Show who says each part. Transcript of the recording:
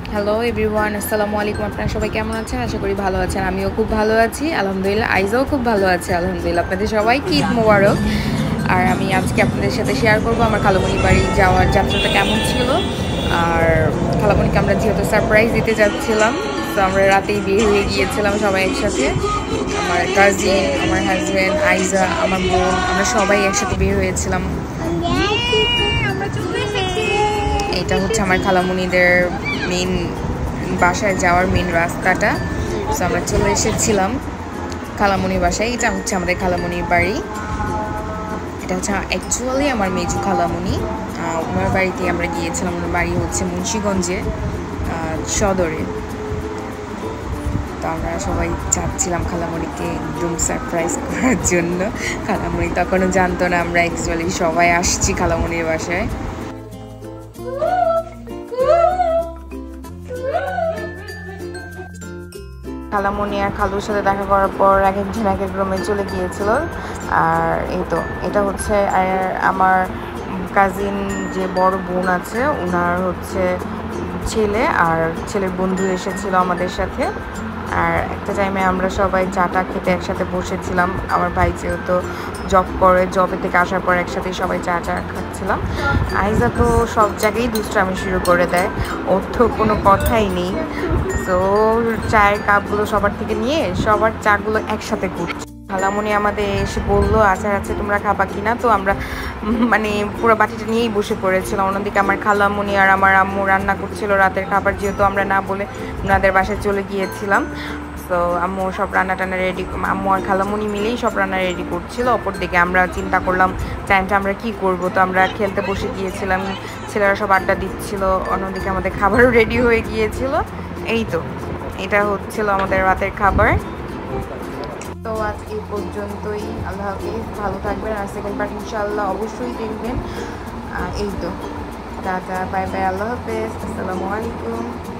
Speaker 1: Hello everyone, আসসালামু আলাইকুম। আপনারা সবাই কেমন আছেন? আশা করি ভালো আছেন। আমিও খুব ভালো আছি আলহামদুলিল্লাহ। আইজাও খুব ভালো আছে আলহামদুলিল্লাহ। আপনাদের সবাইকে ঈদ মোবারক। আর আমি আজকে আপনাদের সাথে শেয়ার করব আমার খালামণি বাড়ি যাওয়ার যাত্রাটা কেমন ছিল। আর খালামণিকে আমরা যেহেতু সারপ্রাইজ দিতে যাচ্ছিলাম, তো আমরা রাতেই বের হয়ে গিয়েছিলাম সবাই একসাথে। আমার কাজিন, আমার হাজব্যান্ড, আইজা, আমার বোন, আমরা সবাই একসাথে বের হয়েছিলাম। এটা হচ্ছে আমার খালামণিদের মেন বাসায় যাওয়ার মেন রাস্তাটা। তো আমরা চলে এসেছিলাম খালামণির বাসায়। এটা হচ্ছে আমাদের খালামণির বাড়ি। এটা হচ্ছে অ্যাকচুয়ালি আমার মেজু খালামণি। ওনার বাড়িতে আমরা গিয়েছিলাম। ওনার বাড়ি হচ্ছে মুন্সিগঞ্জে সদরে। তো আমরা সবাই চাচ্ছিলাম খালামণিকে একদম সারপ্রাইজ করার জন্য। খালামণি তখনও জানতো না আমরা অ্যাকচুয়ালি সবাই আসছি খালামণির বাসায়। খালামণি আর খালুর সাথে দেখা করার পর এক একজন এক এক রুমে চলে গিয়েছিল। আর এই তো এটা হচ্ছে আমার কাজিন যে বড় বোন আছে, ওনার হচ্ছে ছেলে আর ছেলের বন্ধু এসেছিল আমাদের সাথে। আর একটা টাইমে আমরা সবাই চাটা খেতে একসাথে বসেছিলাম। আমার ভাই যেহেতু জব করে, জবে থেকে আসার পর একসাথে সবাই চা খাচ্ছিলাম। আইজা তো সব জায়গায় দুষ্টামি শুরু করে দেয়, ওর তো কোনো কথাই নেই। তো চায়ের কাপগুলো সবার থেকে নিয়ে সবার চাগুলো একসাথে কুটছে। খালামণি আমাদের এসে বললো আচার আছে, তোমরা খাবা কিনা? তো আমরা মানে পুরো বাটিটা নিয়েই বসে পড়েছিলাম। অন্যদিকে আমার খালামণি আর আমার আম্মু রান্না করছিল রাতের খাবার, যেহেতু আমরা না বলে ওনাদের বাসায় চলে গিয়েছিলাম। তো আম্মু সব রান্না টান্না রেডি, আম্মু আর খালামণি মিলেই সব রান্না রেডি করছিল। অপরদিকে আমরা চিন্তা করলাম টাইমটা আমরা কি করব। তো আমরা খেলতে বসে গিয়েছিলাম, ছেলেরা সব আড্ডা দিচ্ছিল। অন্যদিকে আমাদের খাবারও রেডি হয়ে গিয়েছিল। এই তো এটা হচ্ছিল আমাদের রাতের খাবার। তো আজ এই পর্যন্তই। আল্লাহ হাফিজ, ভালো থাকবেন। আর সেকেন্ড পার্ট ইনশাআল্লাহ অবশ্যই দেখবেন। এই তো টাটা, বাই বাই, আল্লাহ হাফিজ, আসসালামু আলাইকুম।